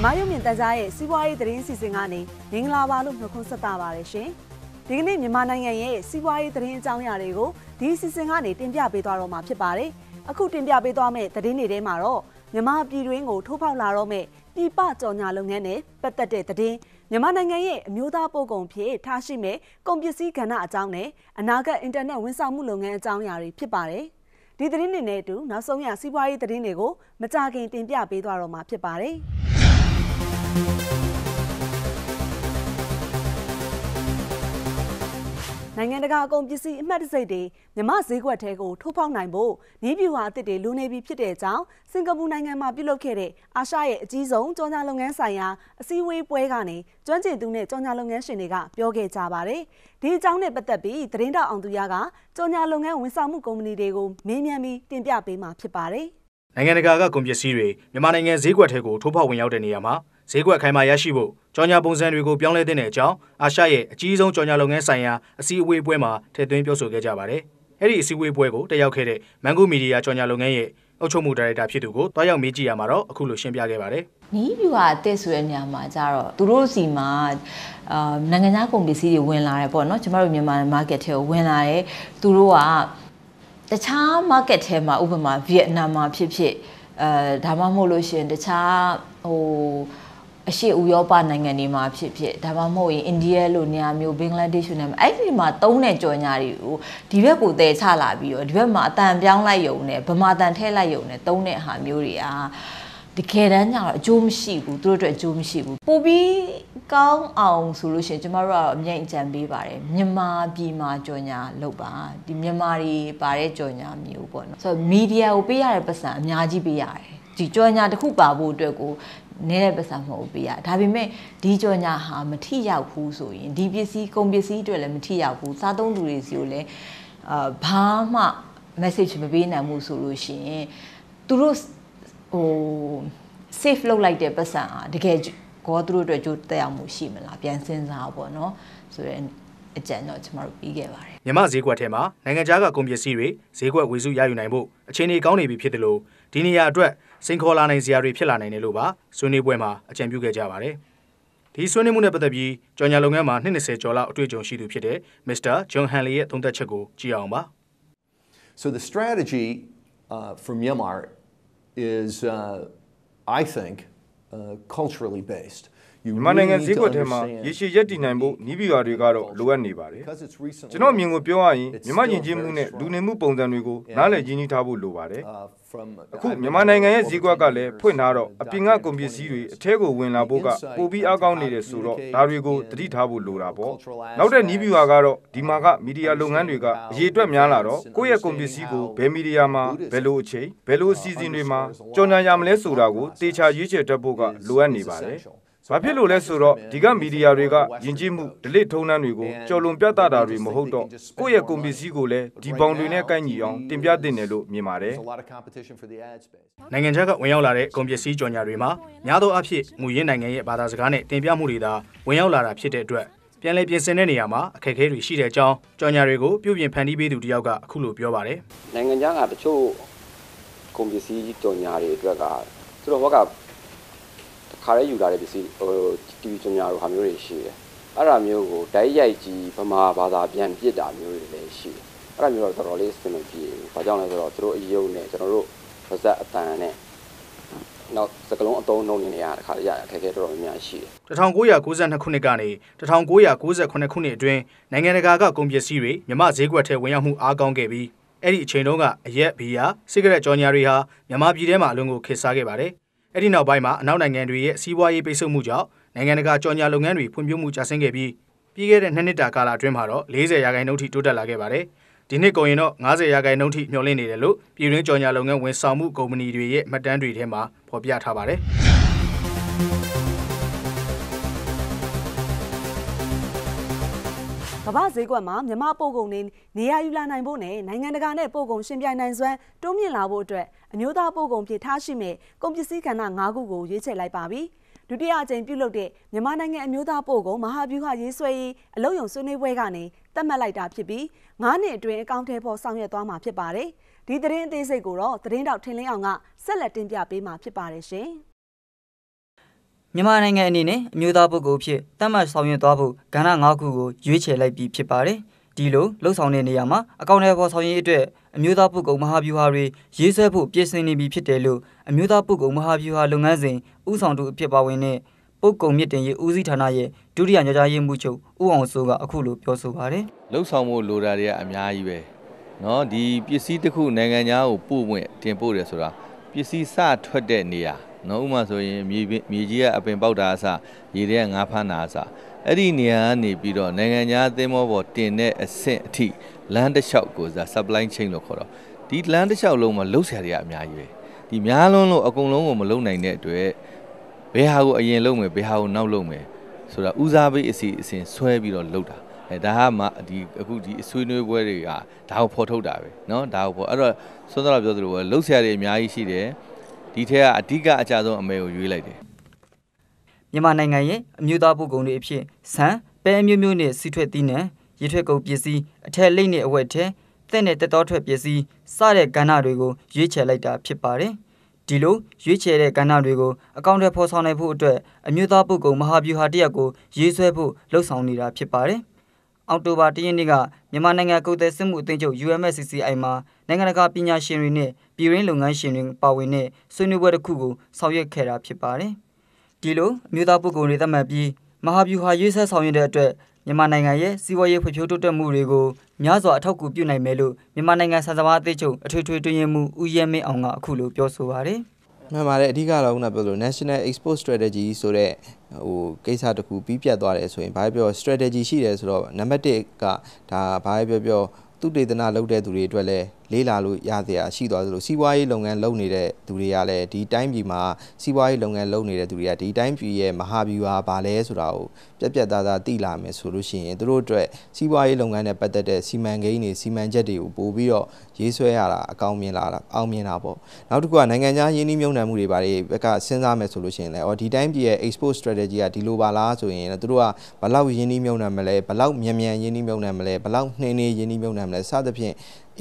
မြန်မာရုပ်မြင်သံကြားရဲ့စီးပွားရေးသတင်းစီစဉ်ကနေမင်္ဂလာပါလို့နှုတ်ခွန်းဆက်တာပါတယ်ရှင်။ဒီကနေ့မြန်မာနိုင်ငံရဲ့စီးပွားရေးသတင်းအကြောင်းအရာတွေကိုဒီစီစဉ်ကနေတင်ပြပေးသွားတော့မှာဖြစ်ပါတယ်။အခုတင်ပြပေးသွားမယ့်သတင်းတွေထဲမှာတော့မြန်မာပြည်တွင်းကိုထိုးဖောက်လာတော့မယ့်ပြည်ပကြော်ညာလုပ်ငန်းနဲ့ပတ်သက်တဲ့သတင်းမြန်မာနိုင်ငံရဲ့အမျိုးသားပို့ကုန်ဖြစ်ထားရှိမဲ့ကုန်ပစ္စည်းကဏ္ဍအကြောင်းနဲ့အနာဂတ်အင်တာနက်ဝန်ဆောင်မှုလုပ်ငန်းအကြောင်းအရာတွေဖြစ်ပါတယ်။ဒီသတင်းတွေနဲ့အတူနောက်ဆုံးရစီးပွားရေးသတင်းတွေကိုမကြခင်တင်ပြပေးသွားတော့မှာဖြစ်ပါတယ်။နိုင်ငံတကာအကုန်ပစ္စည်းအမှတ်တံဆိပ်တွေမြမဈေးကွက်ထဲကိုထိုးဖောက်နိုင်ဖို့နည်းဗျူဟာအသစ်တွေလိုနေပြီဖြစ်တဲ့အကြောင်းစင်ကာပူနိုင်ငံမှာပြုလုပ်ခဲ့တဲ့အာရှရဲ့အကြီးဆုံးကြော်ညာလုပ်ငန်းဆိုင်ရာအစည်းအဝေးပွဲကနေကျွမ်းကျင်သူနဲ့ကြော်ညာလုပ်ငန်းရှင်တွေကပြောခဲ့ကြပါတယ်။ဒီအကြောင်းနဲ့ပတ်သက်ပြီးသတင်းတောက်အောင်သူရကကြော်ညာလုပ်ငန်းဝန်ဆောင်မှုကုမ္ပဏီတွေကိုမေးမြန်းပြီးတင်ပြပေးမှာဖြစ်ပါတယ်။နိုင်ငံတကာကကုန်ပစ္စည်းတွေမြန်မာနိုင်ငံဈေးကွက်ထဲကိုထိုးဖောက်ဝင်ရောက်တဲ့နေရာမှာဈေးကွက်ခိုင်မာရရှိဖို့ကြော်ညာပုံစံတွေကိုပြောင်းလဲတဲ့အကြောင်းအာရှရဲ့အကြီးဆုံးကြော်ညာလုပ်ငန်းဆိုင်ရာအစည်းအဝေးပွဲမှာထည့်သွင်းပြောဆိုခဲ့ကြပါတယ်။အဲ့ဒီအစည်းအဝေးပွဲကိုတက်ရောက်ခဲ့တဲ့မန်ဂိုမီဒီယာကြော်ညာလုပ်ငန်းရဲ့အုပ်ချုပ်မှုဒါရိုက်တာဖြစ်သူကိုတွားရောက်မေးကြည့်ရမှာတော့အခုလိုရှင်းပြခဲ့ပါတယ်။နီးဗျူဟာအသစ်ဆိုတဲ့နေရာမှာကျတော့သူတို့စီမှာနိုင်ငံခြားကုန်ပစ္စည်းတွေဝင်လာတယ်ပေါ့နော်။ကျမတို့မြန်မာ market ထဲကိုဝင်လာတယ်။သူတို့ကတခြား market ထဲမှာဥပမာဗီယက်နမ်မှာဖြစ်ဖြစ်ဒါမှမဟုတ်လို့ရှိရင်တခြားအရှေ့ဥရောပနိုင်ငံတွေမှာဖြစ်ဖြစ်ဒါမှမဟုတ်ရင်အိန္ဒိယလိုနေရာမျိုးဘင်္ဂလားဒေ့ရှ်နဲ့အဲ့ဒီမှာသုံးတဲ့ကြော်ညာတွေကိုဒီဘက်ကိုတည်ချလာပြီးတော့ဒီဘက်မှာအတန်ပြောင်းလိုက်ယုံနဲ့ဗမာတန်ထဲလိုက်ယုံနဲ့သုံးတဲ့ဟာမျိုးတွေကတကယ်တမ်းကျတော့အကျိုးမရှိဘူးသူတို့အတွက်အကျိုးမရှိဘူးပိုပြီးကောင်းအောင်ဆိုလို့ရှိရင်ကျမတို့ကတော့အမြဲအကြံပေးပါတယ်မြန်မာပြည်မှာကြော်ညာလုပ်ပါဒီမြန်မာတွေပါတဲ့ကြော်ညာမျိုးပေါ့နော်ဆိုတော့မီဒီယာကိုပေးရတဲ့ပတ်စံအများကြီးပေးရတယ်ဒီကြော်ညာတစ်ခုပါဖို့အတွက်ကိုနေတဲ့ပတ်စံမဟုတ်ပေးရဒါပေမဲ့ဒီကြော်ညာဟာမထိရောက်ဘူးဆိုရင်ဒီပစ္စည်းကုန်ပစ္စည်းတွေလည်းမထိရောက်ဘူးစားသုံးသူတွေစီကိုလည်းဘာမှ message မပေးနိုင်ဘူးဆိုလို့ရှိရင်သူတို့safe လုပ်လိုက်တဲ့ပတ်စံဟာတကယ်ကောသူတို့အတွက်ကြိုးတက်အောင်မှုရှိမလားပြန်စဉ်းစားပေါ့နော်ဆိုတော့အကြံတော့ကျမတို့ပြီးခဲ့ပါတယ်မြန်မာဈေးကွက်ထဲမှာနိုင်ငံခြားကကုန်ပစ္စည်းတွေဈေးကွက်ဝေစုရယူနိုင်ဖို့အခြေအနေကောင်းနေပြီဖြစ်တယ်လို့ဒီနေရာအတွက်စိန်ခေါ်လာနိုင်စရာတွေဖြစ်လာနိုင်တယ်လို့ပါဆွေးနွေးပွဲမှာအကြံပြုခဲ့ကြပါတယ်ဒီဆွေးနွေးမှုနဲ့ပတ်သက်ပြီးကြော်ညာလုပ်ငန်းမှာ20ကျော်လောက်အတွေ့အကြုံရှိသူဖြစ်တဲ့ Mr. John Hanley ရဲ့သုံးသပ်ချက်ကိုကြည့်အောင်ပါ So the strategy for Myanmar is I think culturally based မြန်မာနိုင်ငံဈေးကွက်ထဲမှာရေရှည်ရပ်တည်နိုင်ဖို့နည်းဗျူဟာတွေကတော့လိုအပ်နေပါတယ်။ကျွန်တော်မြင်ကိုပြောရရင်မြန်မာယဉ်ကျေးမှုနဲ့လူနေမှုပုံစံတွေကိုနားလည်ရင်းနှီးထားဖို့လိုပါတယ်။အခုမြန်မာနိုင်ငံရဲ့ဈေးကွက်ကလည်းဖွင့်ထားတော့အပြင်ကကုန်ပစ္စည်းတွေအထဲကိုဝင်လာဖို့ကပိုပြီးအားကောင်းနေတယ်ဆိုတော့ဒါတွေကိုသတိထားဖို့လိုတာပေါ့။နောက်တဲ့နည်းဗျူဟာကတော့ဒီမှာကမီဒီယာလုပ်ငန်းတွေကအရေးအတွက်များလာတော့ကိုယ့်ရဲ့ကုန်ပစ္စည်းကိုဘယ်မီဒီယာမှာဘယ်လိုအချိန်ဘယ်လိုအစီအစဉ်တွေမှာကြော်ညာရမလဲဆိုတာကိုတေချာရွေးချယ်တတ်ဖို့ကလိုအပ်နေပါတယ်။ဘာဖြစ်လို့လဲဆိုတော့ဒီကမီဒီယာတွေကယဉ်ကျေးမှုဒလိထုံးတမ်းတွေကိုကြော်လွန်ပြသတာတွေမဟုတ်တော့ကိုယ့်ရဲ့ကုန်ပစ္စည်းကိုလည်းဒီပေါင်တွေနဲ့ကိုက်ညီအောင်တင်ပြသင့်တယ်လို့မြင်ပါတယ်နိုင်ငံခြားကဝင်ရောက်လာတဲ့ကုန်ပစ္စည်းကြော်ညာတွေမှာများသောအားဖြင့်မူရင်းနိုင်ငံရဲ့ဘာသာစကားနဲ့တင်ပြမှုတွေသာဝင်ရောက်လာတာဖြစ်တဲ့အတွက်ပြန်လည်ပြင်ဆင်တဲ့နေရာမှာအခက်အခဲတွေရှိတဲ့အကြောင်းကြော်ညာတွေကိုပြုပြင်ဖန်တီးပေးသူတယောက်ကအခုလိုပြောပါတယ်နိုင်ငံခြားကတချို့ကုန်ပစ္စည်းကြော်ညာတွေအတွက်ကသူတို့ဟောကခါရဲယူလာတဲ့ပစ္စည်းတီဗီကြော်ညာလိုဟာမျိုးတွေရှိတယ်။အဲ့ဒါမျိုးကိုဓာတ်ရိုက်ကြီးဗမာဘာသာပြန်ပြစ်တာမျိုးတွေလည်းရှိတယ်။အဲ့ဒါမျိုးတော့တော်တော်လေးစင်မပြေဘူး။ဘာကြောင့်လဲဆိုတော့သူတို့အယုံနဲ့ကျွန်တော်တို့ပါဇက်အတန်နဲ့နောက်စကလုံးအသုံးနှုန်းနေရတဲ့ခါရအခက်အခဲတော်တော်များများရှိတယ်။1992ခုနှစ်ကနေ1998ခုနှစ်အတွင်းနိုင်ငံတကာကကုန်ပစ္စည်းတွေမြန်မာဈေးကွက်ထဲဝင်ရောက်မှုအားကောင်းခဲ့ပြီးအဲ့ဒီအချိန်တုန်းကအရက်ဘီယာစိဂရက်ကြော်ညာတွေဟာမြန်မာပြည်ထဲမှာအလွန်ကိုခေတ်စားခဲ့ပါတယ်။အဲ့ဒီနောက်ပိုင်းမှာအနောက်နိုင်ငံတွေရဲ့စီးပွားရေးပိတ်ဆို့မှုကြောင့်နိုင်ငံတကာကြော်ညာလုပ်ငန်းတွေဖွံ့ဖြိုးမှုကျဆင်းခဲ့ပြီးပြီးခဲ့တဲ့2နှစ်တာကာလအတွင်းမှာတော့40%ထိတိုးတက်လာခဲ့ပါတယ်။ဒီနှစ်ကုန်ရင်တော့50%ထိမျှော်လင့်နေတယ်လို့ပြည်တွင်းကြော်ညာလုပ်ငန်းဝန်ဆောင်မှုကုမ္ပဏီတွေရဲ့မှတ်တမ်းတွေထဲမှာဖော်ပြထားပါတယ်။ကမ္ဘာဈေးကွက်မှာမြန်မာပို့ကုန်တွေနေရာယူလာနိုင်ဖို့နဲ့နိုင်ငံတကာနဲ့ပို့ကုန်ရှင်ပြိုင်နိုင်စွမ်းတိုးမြင့်လာဖို့အတွက်အမျိုးသားပို့ကုန်ဖြစ်ထားရှိမဲ့ကုန်ပစ္စည်းကဏ္ဍ9ခုကိုရွေးချယ်လိုက်ပါပြီ။ဒုတိယအကြိမ်ပြုလုပ်တဲ့မြန်မာနိုင်ငံအမျိုးသားပို့ကုန်မဟာဗျူဟာရေးဆွဲရေးအလုပ်ရုံဆွေးနွေးပွဲကနေသတ်မှတ်လိုက်တာဖြစ်ပြီး9နှစ်အတွင်းအကောင့်ထဲပေါ်ဆောင်ရွက်သွားမှာဖြစ်ပါတယ်။ဒီသတင်းအသေးစိတ်ကိုတော့သတင်းတောက်ထင်လင်းအောင်ကဆက်လက်တင်ပြပေးမှာဖြစ်ပါတယ်ရှင်။မြန်မာနိုင်ငံအနေနဲ့အမျိုးသားပုဂ္ဂိုလ်ဖြစ်တတ်မှတ်ဆောင်ရွက်သွားဖို့ကဏ္ဍ၅ခုကိုရွေးချယ်လိုက်ပြီးဖြစ်ပါတယ်။ဒီလိုလှုပ်ဆောင်တဲ့နေရာမှာအကောင့်ထဲပေါ်ဆောင်ရေးအတွက်အမျိုးသားပုဂ္ဂိုလ်မဟာဗျူဟာတွေရေးဆွဲဖို့ပြင်ဆင်နေပြီဖြစ်တယ်လို့အမျိုးသားပုဂ္ဂိုလ်မဟာဗျူဟာလုပ်ငန်းစဉ်ဦးဆောင်သူအဖြစ်ပါဝင်တဲ့ပုဂ္ဂိုလ်မြင့်တင်ရေးဦးစီးဌာနရဲ့ဒုတိယညွှန်ကြားရေးမှူးချုပ်ဦးအောင်စိုးကအခုလိုပြောဆိုပါတယ်။လှုပ်ဆောင်မှုလိုတာတွေကအများကြီးပဲ။နော်ဒီပစ္စည်းတစ်ခုနိုင်ငံခြားကိုပို့ဝင်တင်ပို့တယ်ဆိုတာပစ္စည်းစထွက်တဲ့နေရာနော်ဥပမာဆိုရင်မြေကြီးကအပင်ပေါက်တာအစရေထဲကငါးဖမ်းတာအစအဲ့ဒီနေရာကနေပြီးတော့နိုင်ငံခြားသင်းမောပေါ်တင်တဲ့အဆင့်အထိလမ်းတစ်လျှောက်ကိုsupply chain လို့ခေါ်တော့ဒီလမ်းတစ်လျှောက်လုံးမှာလှုပ်ရှားတွေကအများကြီးပဲဒီများလုံးလို့အကုန်လုံးကိုမလုံနိုင်တဲ့အတွက်ဘယ်ဟာကိုအရင်လုပ်မယ်ဘယ်ဟာကိုနောက်လုပ်မယ်ဆိုတာဦးစားပေးအစီအစဉ်ဆွဲပြီးတော့လုပ်တာဒါကမှဒီအခုဒီအဆွေးနွေးပွဲတွေကဒါကိုဖော်ထုတ်တာပဲเนาะဒါကိုဖော်အဲ့တော့ဆွမ်းတော်ပြောသလိုပဲလှုပ်ရှားတွေအများကြီးရှိတယ်ဒီထက်ကအဓိကအကြဆုံးအမဲကိုရွေးလိုက်တယ်မြန်မာနိုင်ငံရဲ့အမျိုးသားပုဂ္ဂိုလ်တွေအဖြစ်ဆန်ပဲအမျိုးမျိုးနဲ့စီထွက်သီးနှံရေထွက်ကုန်ပစ္စည်းအထက်လိမ့်နဲ့အဝတ်ထဲတဲ့နဲ့တက်တော်ထွက်ပစ္စည်းစတဲ့ကဏ္ဍတွေကိုရွေးချယ်လိုက်တာဖြစ်ပါတယ်ဒီလိုရွေးချယ်တဲ့ကဏ္ဍတွေကိုအကောင့်ထဲပေါ်ဆောင်နိုင်ဖို့အတွက်အမျိုးသားပုဂ္ဂိုလ်မဟာဗျူဟာတစ်ရပ်ကိုရေးဆွဲဖို့လှုံ့ဆော်နေတာဖြစ်ပါတယ်အောက်တိုဘာ၁ ရက်နေ့ကမြန်မာနိုင်ငံကုန်သည်စစ်မှုအသင်းချုပ် UMFCCI မှာနိုင်ငံတကာပညာရှင်တွေနဲ့ပြည်ရင်းလုပ်ငန်းရှင်တွေပါဝင်တဲ့ဆွေးနွေးပွဲတစ်ခုကိုဆောင်ရွက်ခဲ့တာဖြစ်ပါတယ်။ဒီလိုအမျိုးသားပုဂ္ဂိုလ်တွေသတ်မှတ်ပြီးမဟာဗျူဟာရေးဆွဲဆောင်ရွက်တဲ့အတွက်မြန်မာနိုင်ငံရဲ့စီးပွားရေးဖွံ့ဖြိုးတိုးတက်မှုတွေကိုများစွာအထောက်အကူပြုနိုင်မယ်လို့မြန်မာနိုင်ငံဆန်စပါးအသင်းချုပ်အထွေထွေတွင်ရင်မှုဦးရဲမင်းအောင်ကအခုလိုပြောဆိုပါတယ်။မှန်ပါတယ်အဓိကတော့ခုနပြောလို့ National Export Strategy ဆိုတဲ့ကိစ္စတစ်ခုပြီးပြတ်သွားတယ်ဆိုရင်ဘာပြော strategy ရှိတယ်ဆိုတော့နံပါတ်1ကဒါဘာပြောသူတေသနာလုပ်တဲ့သူတွေအတွက်လည်းလေးလာလို့ရစရာရှိသွားသလိုစီးပွားရေးလုပ်ငန်းလုပ်နေတဲ့သူတွေကလည်းဒီတိုင်းပြည်မှာစီးပွားရေးလုပ်ငန်းလုပ်နေတဲ့သူတွေကဒီတိုင်းပြည်ရဲ့မဟာဗျူဟာဘာလဲဆိုတာကိုပြတ်သားသားသိလာမယ်ဆိုလို့ရှိရင်သူတို့အတွက်စီးပွားရေးလုပ်ငန်းနဲ့ပတ်သက်တဲ့စီမံကိန်းတွေစီမံချက်တွေကိုပို့ပြီးတော့ရေးဆွဲရတာအကောင်းမြင်လာတာအောင်မြင်တာပေါ့နောက်တစ်ခုကနိုင်ငံခြားရင်းနှီးမြှုပ်နှံမှုတွေဘာတွေဘက်ကစဉ်းစားမယ်ဆိုလို့ရှိရင်လည်းဒီတိုင်းပြည်ရဲ့ export strategy ကဒီလိုပါလားဆိုရင်သူတို့ကဘယ်လောက်ရင်းနှီးမြှုပ်နှံမလဲဘယ်လောက်မြန်ရင်းနှီးမြှုပ်နှံမလဲဘယ်လောက်နှင်းရင်းနှီးမြှုပ်နှံမလဲစသဖြင့်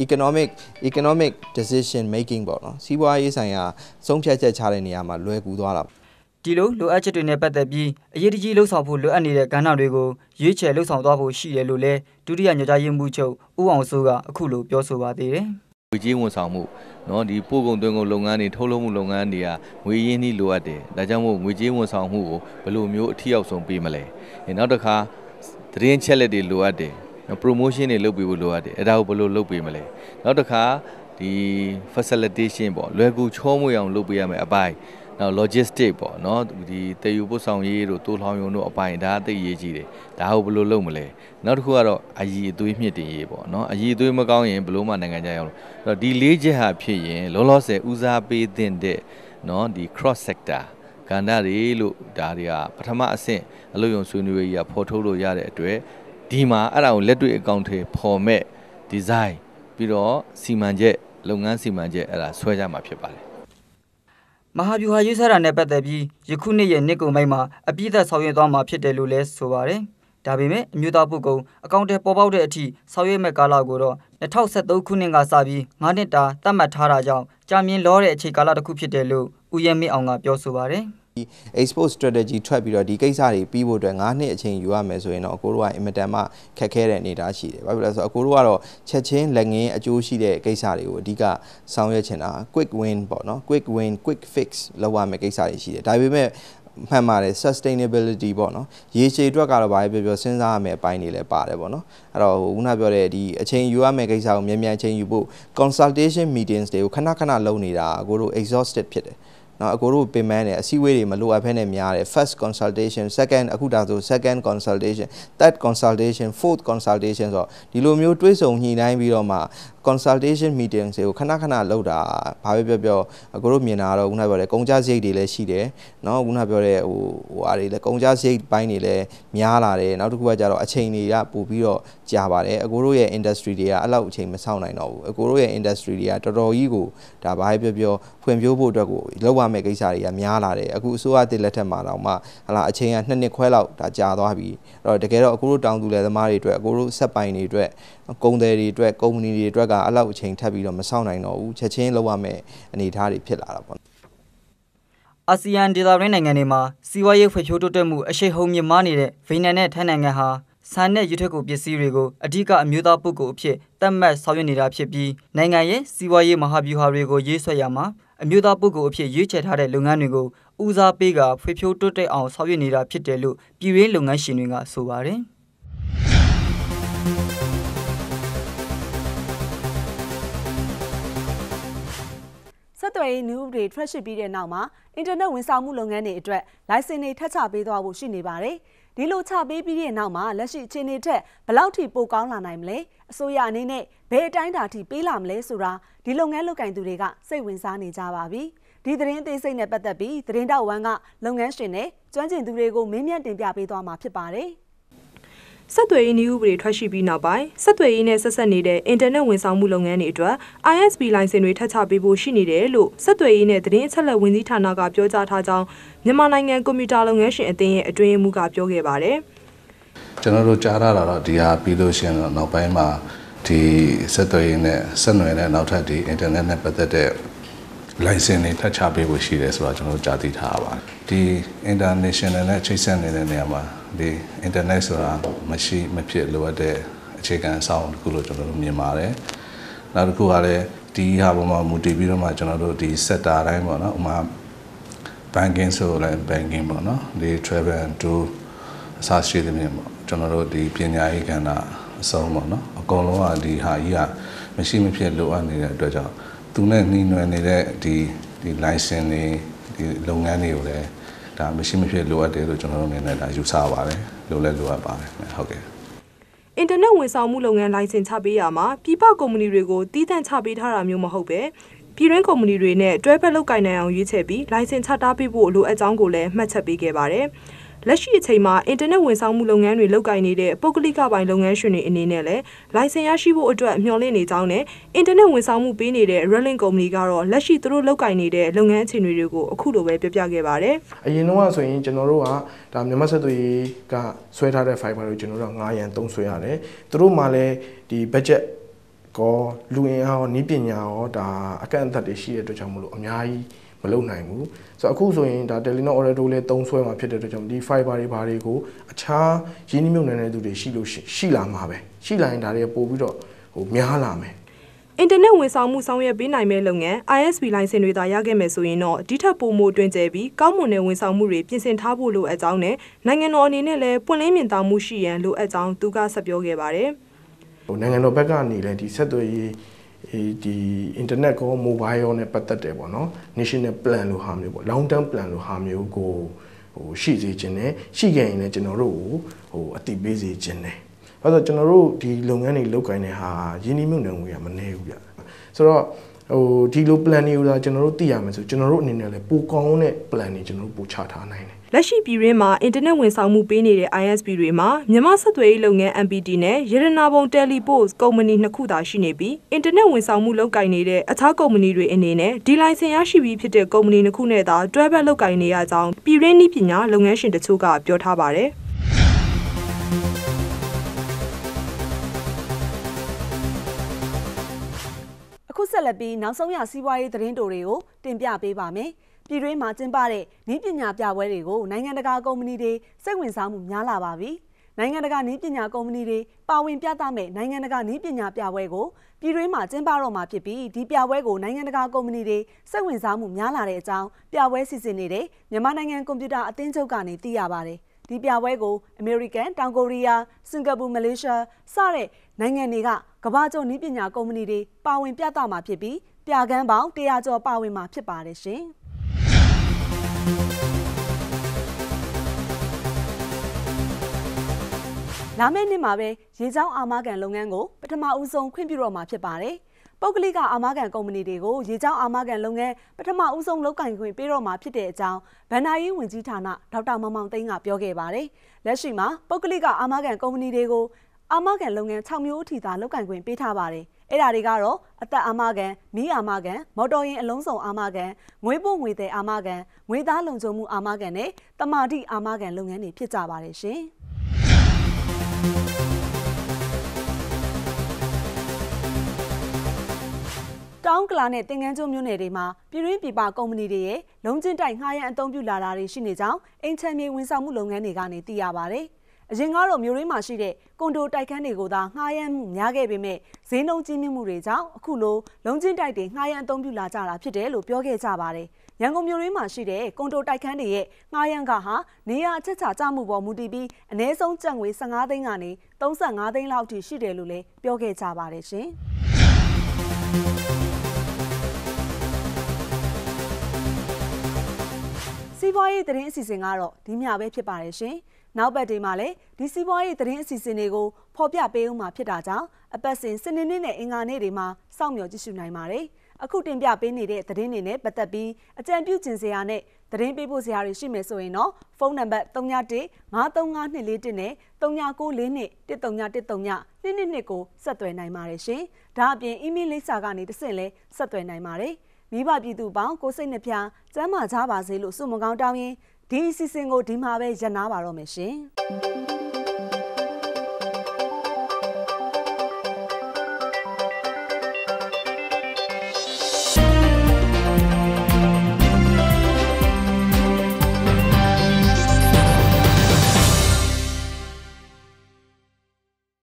economic decision making ပေါ့နော်စီးပွားရေးဆိုင်ရာဆုံးဖြတ်ချက်ချတဲ့နေရာမှာလွယ်ကူသွားတာဒီလိုလိုအပ်ချက်တွေနဲ့ပတ်သက်ပြီးအရေးတကြီးလှုံ့ဆော်ဖို့လိုအပ်နေတဲ့ကဏ္ဍတွေကိုရွေးချယ်လှုံ့ဆော်သွားဖို့ရှိတယ်လို့လည်းဒုတိယညွှန်ကြားရေးမှူးချုပ်ဦးအောင်စိုးကအခုလိုပြောဆိုပါသေးတယ်ငွေကြေးဝန်ဆောင်မှုเนาะဒီပို့ကုန်သွင်းကုန်လုပ်ငန်းတွေထုတ်လုပ်မှုလုပ်ငန်းတွေကငွေရင်းနှီးလိုအပ်တယ်ဒါကြောင့်မို့ငွေကြေးဝန်ဆောင်မှုကိုဘယ်လိုမျိုးအထီးရောက်ဆုံးပေးမလဲနောက်တစ်ခါသတင်းချက်လက်တွေလိုအပ်တယ်promotion တွေလုပ်ပေးဖို့လိုအပ်တယ်အဲ့ဒါကိုဘယ်လိုလုပ်ပေးမလဲနောက်တစ်ခါဒီ facilitation ပေါ့လွယ်ကူချောမွေ့အောင်လုပ်ပေးရမယ်အပိုင်းနောက် logistic ပေါ့နော်ဒီတည်ယူပို့ဆောင်ရေးတို့တိုးလောင်ရုံတို့အပိုင်းဒါအသိရေးကြီးတယ်ဒါကိုဘယ်လိုလုပ်မလဲနောက်တစ်ခုကတော့အရည်အသွေးမြင့်တင်ရေးပေါ့နော်အရည်အသွေးမကောင်းရင်ဘယ်လိုမှနိုင်ငံခြားရောက်လို့ဒီ၄ချက်ဟာဖြစ်ရင်လောလောဆယ်ဦးစားပေးတဲ့နော်ဒီ cross sector ကဏ္ဍတွေလို့ဒါတွေကပထမအဆင့်အလုပ်ရုံဆွေးနွေးရေးကြီးဖော်ထုတ်လို့ရတဲ့အတွက်ဒီမှာအဲ့ဒါကိုလက်တွေ့အကောင့်ထဲပေါ်မဲ့ဒီဇိုင်းပြီးတော့စီမံချက်လုပ်ငန်းစီမံချက်အဲ့ဒါဆွဲကြမှာဖြစ်ပါတယ်မဟာဗျူဟာရေးဆွဲတာနဲ့ပတ်သက်ပြီးယခုနှစ်ရဲ့နှစ်ကုန်ပိုင်းမှာအပြည့်အစုံဆောင်ရွက်သွားမှာဖြစ်တယ်လို့လည်းဆိုပါတယ်ဒါပေမဲ့အမျိုးသားပုဂ္ဂိုလ်အကောင့်ထဲပေါ်ပေါက်တဲ့အထိဆောင်ရွက်မဲ့ကာလကိုတော့2013ခုနှစ်ကစပြီး9နှစ်တာသတ်မှတ်ထားတာကြောင့်ကြာမြင့်လောတဲ့အချိန်ကာလတစ်ခုဖြစ်တယ်လို့ဦးရဲမင်းအောင်ကပြောဆိုပါတယ် export strategy ထွက်ပြီးတော့ဒီကိစ္စတွေပြီးဖို့အတွက်9နှစ်အချိန်ယူရမယ်ဆိုရင်တော့အကိုတို့ကအင်မတန်မှခက်ခဲတဲ့အနေအထားရှိတယ်။ဘာဖြစ်လဲဆိုတော့အကိုတို့ကတော့ချက်ချင်းလက်ငင်းအကျိုးရှိတဲ့ကိစ္စတွေကိုအဓိကဆောင်ရွက်ချင်တာ quick win ပေါ့နော် quick win quick fix လုပ်ရမယ့်ကိစ္စတွေရှိတယ်။ဒါပေမဲ့မှန်ပါတယ် sustainability ပေါ့နော်ရေရှည်အတွက်ကတော့ဘာပဲပြောစဉ်းစားရမယ့်အပိုင်းတွေလည်းပါတယ်ပေါ့နော်အဲ့တော့ခုနပြောတဲ့ဒီအချိန်ယူရမယ့်ကိစ္စကိုမြန်မြန်ချိန်ယူဖို့ consultation meetings တွေကိုခဏခဏလုပ်နေတာအကိုတို့ exhausted ဖြစ်တယ်နော်အကိုတို့ပင်ပန်းတယ်အစည်းအဝေးတွေမလိုအပ်ဘဲနဲ့များတယ် first consultation second အခုဒါဆို second consultation third consultation fourth consultation ဆိုတော့ဒီလိုမျိုးတွေးဆုံညှိနှိုင်းပြီးတော့မှ consultation meetings တွေကိုခဏခဏလုပ်တာဘာပဲပြောအကိုတို့မြင်တာတော့ခုနပြောတဲ့ကုန်ကြစရိတ်တွေလည်းရှိတယ်နော်ခုနပြောတဲ့ဟိုအားတွေလည်းကုန်ကြစရိတ်ပိုင်းတွေလည်းများလာတယ်နောက်တစ်ခုကကြတော့အချိန်တွေကပို့ပြီးတော့ကြာပါတယ်အကိုတို့ရဲ့ industry တွေကအဲ့လောက်အချိန်မဆောင်နိုင်တော့ဘူးအကိုတို့ရဲ့ industry တွေကတော်တော်ကြီးကိုဒါဘာပဲပြောဖွံ့ဖြိုးဖို့အတွက်ကိုလောက်ရမယ့်ကိစ္စတွေကများလာတယ်အခုအစိုးရတစ်လက်ထက်မှာတော့မှဟလာအချိန်က2နှစ်ခွဲလောက်ဒါကြာသွားပြီအဲ့တော့တကယ်တော့အကိုတို့တောင်သူလယ်သမားတွေအတွက်အကိုတို့စက်ပိုင်တွေအတွက်ကုန်သည်တွေအတွက်ကုမ္ပဏီတွေအတွက်ကအဲ့လောက်အချိန်ထပ်ပြီးတော့မဆောင်နိုင်တော့ဘူးချက်ချင်းလောက်ရမယ့်အနေအထားတွေဖြစ်လာတာပေါ့အာဆီယံဒေသတွင်းနိုင်ငံတွေမှာစီးပွားရေးဖွံ့ဖြိုးတိုးတက်မှုအရှိန်ဟုန်မြင့်မားနေတဲ့ဗီယက်နမ်နဲ့ထိုင်းနိုင်ငံဟာဆန်နဲ့ရွေးထွက်ကုန်ပစ္စည်းတွေကိုအဓိကအမျိုးသားပုဂ္ဂိုလ်အဖြစ်သတ်မှတ်ဆောင်ရွက်နေတာဖြစ်ပြီးနိုင်ငံရဲ့စီးပွားရေးမဟာဗျူဟာတွေကိုရေးဆွဲရမှာအမျိုးသားပုဂ္ဂိုလ်အဖြစ်ရွေးချယ်ထားတဲ့လုပ်ငန်းတွေကိုဦးစားပေးကဖွံ့ဖြိုးတိုးတက်အောင်ဆောင်ရွက်နေတာဖြစ်တယ်လို့ပြည်တွင်းလုပ်ငန်းရှင်တွေကဆိုပါတယ်ဆက်သွယ်ရေးနည်းဥပဒေထွက်ရှိပြီးတဲ့နောက်မှာအင်တာနက်ဝန်ဆောင်မှုလုပ်ငန်းတွေအတွက်လိုင်စင်တွေထပ်ချပေးသွားဖို့ရှိနေပါတယ်။ဒီလိုချပေးပြီးတဲ့နောက်မှာလက်ရှိအခြေအနေထက်ဘယ်လောက်ထိပိုကောင်းလာနိုင်မလဲ။အစိုးရအနေနဲ့ဘယ်အတိုင်းအတာထိပေးလာမလဲဆိုတာဒီလုပ်ငန်းလုပ်ကိုင်သူတွေကစိတ်ဝင်စားနေကြပါပြီ။ဒီသတင်းအသေးစိတ်နဲ့ပတ်သက်ပြီးသတင်းတောက်ဝမ်ကလုပ်ငန်းရှင်နဲ့ကျွမ်းကျင်သူတွေကိုမေးမြန်းတင်ပြပေးသွားမှာဖြစ်ပါတယ်။ဆက်သွယ်ရေးနည်းဥပဒေထွက်ရှိပြီးနောက်ပိုင်းဆက်သွယ်ရေးနဲ့ဆက်ဆက်နေတဲ့အင်တာနက်ဝန်ဆောင်မှုလုပ်ငန်းတွေအတွက် ISP လိုင်စင်တွေထပ်ချပေးဖို့ရှိနေတယ်လို့ဆက်သွယ်ရေးနဲ့သတင်းအချက်အလက်ဝန်ကြီးဌာနကပြောကြားထားကြောင်းမြန်မာနိုင်ငံကွန်ပျူတာလုပ်ငန်းရှင်အသင်းရဲ့အတွင်းရေးမှူးကပြောခဲ့ပါတယ်။ကျွန်တော်တို့ကြားရတာတော့ဒီဟာပြီးလို့ရှိရင်တော့နောက်ပိုင်းမှာဒီဆက်သွယ်ရေးနဲ့ဆက်နွယ်တဲ့နောက်ထပ်ဒီအင်တာနက်နဲ့ပတ်သက်တဲ့လိုင်စင်တွေထပ်ချပေးဖို့ရှိတယ်ဆိုတော့ကျွန်တော်တို့ကြားသိထားပါတယ်။ဒီ international နဲ့ချိတ်ဆက်နေတဲ့နေရာမှာဒီ internet ဆိုတာမရှိမဖြစ်လိုအပ်တဲ့အခြေခံအဆောက်အအုံတစ်ခုလို့ကျွန်တော်တို့မြင်ပါတယ်။နောက်တစ်ခုကလည်းဒီဟာပေါ်မှာမူတည်ပြီးတော့မှကျွန်တော်တို့ဒီ sector တိုင်းပေါ့နော်ဥပမာ banking ဆိုလည်း banking ပေါ့နော်ဒီ travel and tour အစရှိတဲ့မြင်ပေါ့ကျွန်တော်တို့ဒီပညာရေးကဏ္ဍအစုံပေါ့နော်အကုန်လုံးကဒီဟာကြီးကမရှိမဖြစ်လိုအပ်နေတဲ့အတွက်ကြောင့်သူနဲ့နှီးနွယ်နေတဲ့ဒီ license တွေဒီလုပ်ငန်းတွေကိုလည်းဒါမရှိမဖြစ်လိုအပ်တယ်လို့ကျွန်တော်တို့အနေနဲ့ဒါယူဆပါတယ်လိုလည်းလိုအပ်ပါတယ်ဟုတ်ကဲ့အင်တာနက်ဝန်ဆောင်မှုလုပ်ငန်းလိုင်စင်ချပေးရမှာပြည်ပကုမ္ပဏီတွေကိုတည်တံ့ချပေးထားတာမျိုးမဟုတ်ပဲပြည်တွင်းကုမ္ပဏီတွေနဲ့တွဲဖက်လုပ်ကိုင်နိုင်အောင်ရွေးချယ်ပြီးလိုင်စင်ချထားပေးဖို့လိုအပ်ကြောင်းကိုလည်းမှတ်ချက်ပေးခဲ့ပါတယ်လက်ရှိအချိန်မှာအင်တာနက်ဝန်ဆောင်မှုလုပ်ငန်းတွေလုပ်ကိုင်နေတဲ့ပုဂ္ဂလိကပိုင်းလုပ်ငန်းရှင်တွေအနေနဲ့လည်းလိုင်စင်ရရှိဖို့အတွက်မျှော်လင့်နေကြောင်းနဲ့အင်တာနက်ဝန်ဆောင်မှုပေးနေတဲ့ Relink ကုမ္ပဏီကတော့လက်ရှိသူတို့လုပ်ကိုင်နေတဲ့လုပ်ငန်းအခြေအနေတွေကိုအခုလိုပဲပြောပြခဲ့ပါတယ်အရင်တော့ဆိုရင်ကျွန်တော်တို့ကဒါမြန်မာဆက်သွယ်ရေးကဆွဲထားတဲ့ fiber ကိုကျွန်တော်တို့9ရန်သုံးဆွဲရတယ်သူတို့မှလည်းဒီ budget ကောလူအင်အားရောနည်းပညာရောဒါအကန့်အသတ်တွေရှိတဲ့အတွက်ကြောင့်မလို့အများကြီးမလုပ်နိုင်ဘူးဆိုတော့အခုဆိုရင်ဒါ Telenor Oracle လည်းသုံးဆွဲမှာဖြစ်တဲ့အတွက်ကြောင့်ဒီ fiber တွေဘာတွေကိုအခြားရင်းနှီးမြှုပ်နှံတဲ့သူတွေရှိလာမှာပဲရှိလာရင်ဒါတွေပို့ပြီးတော့များလာမယ်အင်တာနက်ဝန်ဆောင်မှုဆောင်ရွက်ပေးနိုင်မဲ့လုပ်ငန်း ISP လိုင်စင်တွေသာရခဲ့မယ်ဆိုရင်တော့ဒီထက်ပိုမိုတွင်ကျယ်ပြီးကောင်းမွန်တဲ့ဝန်ဆောင်မှုတွေပြင်ဆင်ထားဖို့လိုအပ်ကြောင်းနဲ့နိုင်ငံတော်အနေနဲ့လည်းပွင့်လင်းမြင်သာမှုရှိရန်လိုအပ်ကြောင်းသူကဆက်ပြောခဲ့ပါတယ်နိုင်ငံတော်ဘက်ကနေလည်းဒီဆက်သွယ်ရေးဒီ internet ကော mobile ရောနဲ့ပတ်သက်တယ်ပေါ့နော် national plan လို့ဟာမျိုးပေါ့ long term plan လို့ဟာမျိုးကိုရှိစေခြင်းနဲ့ရှိခဲ့ရင်လည်းကျွန်တော်တို့အသိပေးစေခြင်းနဲ့အဲ့တော့ကျွန်တော်တို့ဒီလုပ်ငန်းတွေလုပ်ကိုင်တဲ့ဟာရင်းနှီးမြှုပ်နှံမှုကမနည်းဘူးဗျဆိုတော့ဒီလို plan တွေကိုသာကျွန်တော်တို့သိရမယ်ဆိုကျွန်တော်တို့အနေနဲ့လည်းပိုကောင်းတဲ့ plan တွေကျွန်တော်တို့ပိုချထားနိုင်တယ်လက်ရှိပြည်တွင်းမှာအင်တာနက်ဝန်ဆောင်မှုပေးနေတဲ့ ISP တွေမှာမြန်မာဆက်သွယ်ရေးလုပ်ငန်း MPT နဲ့ရတနာပုံ Telepost ကုမ္ပဏီနှစ်ခုသာရှိနေပြီးအင်တာနက်ဝန်ဆောင်မှုလုပ်ကိုင်နေတဲ့အခြားကုမ္ပဏီတွေအနေနဲ့ဒီလိုင်စင်ရရှိပြီးဖြစ်တဲ့ကုမ္ပဏီနှစ်ခုနဲ့သာတွဲဘက်လုပ်ကိုင်နေရကြောင်းပြည်တွင်းနည်းပညာလုပ်ငန်းရှင်တချို့ကပြောထားပါတယ်အခုဆက်လက်ပြီးနောက်ဆုံးရစီးပွားရေးသတင်းတိုတွေကိုတင်ပြပေးပါမယ်။ပြည်တွင်းမှာကျင်းပတဲ့နည်းပညာပြပွဲတွေကိုနိုင်ငံတကာကုမ္ပဏီတွေစိတ်ဝင်စားမှုများလာပါပြီ။နိုင်ငံတကာနည်းပညာကုမ္ပဏီတွေပါဝင်ပြသမဲ့နိုင်ငံတကာနည်းပညာပြပွဲကိုပြည်တွင်းမှာကျင်းပတော့မှာဖြစ်ပြီးဒီပြပွဲကိုနိုင်ငံတကာကုမ္ပဏီတွေစိတ်ဝင်စားမှုများလာတဲ့အကြောင်းပြပွဲစီစဉ်နေတဲ့မြန်မာနိုင်ငံကွန်ပျူတာအသင်းချုပ်ကနေသိရပါတယ်။ဒီပြပွဲကိုအမေရိကန်၊တောင်ကိုရီးယား၊စင်ကာပူ၊မလေးရှားစတဲ့နိုင်ငံတွေကကမ္ဘာကျော်နည်းပညာကုမ္ပဏီတွေပါဝင်ပြသမှာဖြစ်ပြီးပြကန်းပေါင်း100ကျော်ပါဝင်မှာဖြစ်ပါတယ်ရှင်။လာမယ့်နှစ်မှာပဲရေချောင်းအာမခံလုပ်ငန်းကိုပထမဦးဆုံးခွင့်ပြုတော့မှာဖြစ်ပါတယ်။ပုဂ္ဂလိကအာမခံကုမ္ပဏီတွေကိုရေချောင်းအာမခံလုပ်ငန်းပထမဦးဆုံးလုပ်ကိုင်ခွင့်ပေးတော့မှာဖြစ်တဲ့အကြောင်းဗန်နာရေးဝန်ကြီးဌာနဒေါက်တာမောင်မောင်သိန်းကပြောခဲ့ပါတယ်။လက်ရှိမှာပုဂ္ဂလိကအာမခံကုမ္ပဏီတွေကိုအာမခံလုပ်ငန်း6မျိုးအထိသာလုပ်ကိုင်ခွင့်ပေးထားပါတယ်။အဲ့ဒါတွေကတော့အသက်အာမခံ၊မီးအာမခံ၊မော်တော်ယာဉ်အလုံးစုံအာမခံ၊ငွေပို့ငွေသည်အာမခံ၊ငွေသားလုံခြုံမှုအာမခံနဲ့တမာတိအာမခံလုပ်ငန်းတွေဖြစ်ကြပါတယ်ရှင်။တောင်ကလာနဲ့တင်ငန်းကျွန်းမြို့နယ်တွေမှာပြည်တွင်းပြည်ပကုမ္ပဏီတွေရဲ့လုံးချင်းတိုက်ငှားရမ်းအသုံးပြုလာတာတွေရှိနေကြောင်းအိမ်ချမ်းမြေဝန်ဆောင်မှုလုပ်ငန်းတွေကနေသိရပါတယ်။အရင်ကတော့မြို့ရင်းမှာရှိတဲ့ကွန်ဒိုတိုက်ခန်းတွေကိုသာငှားရမ်းမှုများခဲ့ပေမဲ့ဈေးနှုန်းကြီးမြင့်မှုတွေကြောင့်အခုလိုလုံးချင်းတိုက်တွေငှားရမ်းအသုံးပြုလာကြတာဖြစ်တယ်လို့ပြောခဲ့ကြပါတယ်။ရန်ကုန်မြို့ရင်းမှာရှိတဲ့ကွန်ဒိုတိုက်ခန်းတွေရဲ့ငှားရမ်းကဟာနေရာအချက်ချာကျမှုပေါ်မူတည်ပြီးအနည်းဆုံးကျပ်ငွေ15သိန်းကနေ35သိန်းလောက်ထိရှိတယ်လို့လည်းပြောခဲ့ကြပါတယ်ရှင်။စီးပွားရေးသတင်းအစီအစဉ်ကတော့ဒီမျှပဲဖြစ်ပါတယ်ရှင်။နောက်ပတ်ဒီမှာလည်းဒီစီးပွားရေးသတင်းအစီအစဉ်တွေကိုဖော်ပြပေးဦးမှာဖြစ်တာကြောင့်အပတ်စဉ်စနေနေ့နဲ့အင်္ဂါနေ့တွေမှာစောင့်မျှော်ကြည့်ရှုနိုင်ပါတယ်။အခုတင်ပြပေးနေတဲ့သတင်းတွေနဲ့ပတ်သက်ပြီးအကြံပြုကျင်စရာနဲ့သတင်းပေးပို့စရာတွေရှိမယ်ဆိုရင်တော့ဖုန်းနံပါတ်3135241နဲ့394213133222ကိုဆက်သွယ်နိုင်ပါတယ်ရှင်။ဒါအပြင်အီးမေးလ်လိပ်စာကနေတဆင့်လဲဆက်သွယ်နိုင်ပါတယ်။မိဘပြည်သူပေါင်းကိုစိတ်နှပြကျန်းမာကြပါစေလို့ဆုမွန်ကောင်းတောင်းရင်ဒီအစီအစဉ်ကိုဒီမှာပဲရပ်နားပါတော့မယ်ရှင်။